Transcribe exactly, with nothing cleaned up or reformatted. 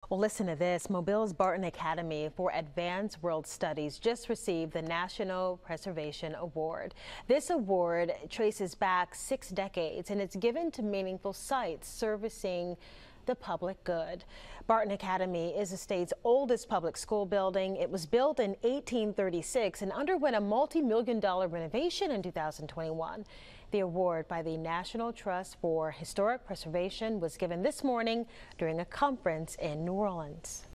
Well, listen to this. Mobile's Barton Academy for Advanced World Studies just received the National Preservation Award. This award traces back six decades and it's given to meaningful sites servicing the public good. Barton Academy is the state's oldest public school building. It was built in eighteen thirty-six and underwent a multi-million dollar renovation in two thousand twenty-one. The award by the National Trust for Historic Preservation was given this morning during a conference in New Orleans.